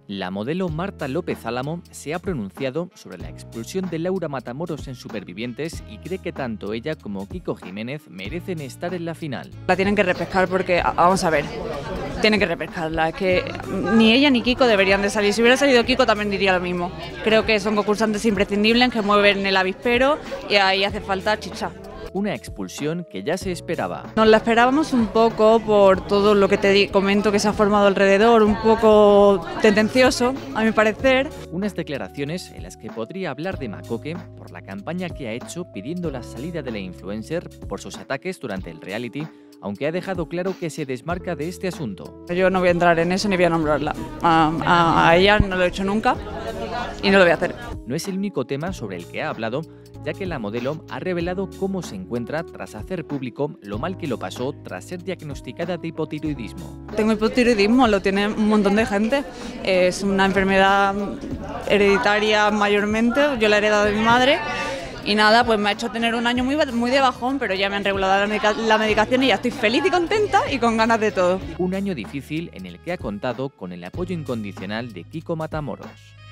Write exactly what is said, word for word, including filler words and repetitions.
La modelo Marta López Álamo se ha pronunciado sobre la expulsión de Laura Matamoros en Supervivientes y cree que tanto ella como Kiko Jiménez merecen estar en la final. La tienen que repescar porque, vamos a ver, tienen que repescarla. Es que ni ella ni Kiko deberían de salir. Si hubiera salido Kiko también diría lo mismo. Creo que son concursantes imprescindibles que mueven el avispero y ahí hace falta chicha. Una expulsión que ya se esperaba. Nos la esperábamos un poco por todo lo que te comento que se ha formado alrededor, un poco tendencioso, a mi parecer. Unas declaraciones en las que podría hablar de Makoke por la campaña que ha hecho pidiendo la salida de la influencer por sus ataques durante el reality, aunque ha dejado claro que se desmarca de este asunto. Yo no voy a entrar en eso ni voy a nombrarla. A, a, a ella no lo he hecho nunca y no lo voy a hacer. No es el único tema sobre el que ha hablado, ya que la modelo ha revelado cómo se encuentra tras hacer público lo mal que lo pasó tras ser diagnosticada de hipotiroidismo. Tengo hipotiroidismo, lo tiene un montón de gente. Es una enfermedad hereditaria mayormente, yo la he heredado de mi madre. Y nada, pues me ha hecho tener un año muy, muy de bajón, pero ya me han regulado la, medica la medicación y ya estoy feliz y contenta y con ganas de todo. Un año difícil en el que ha contado con el apoyo incondicional de Kiko Matamoros.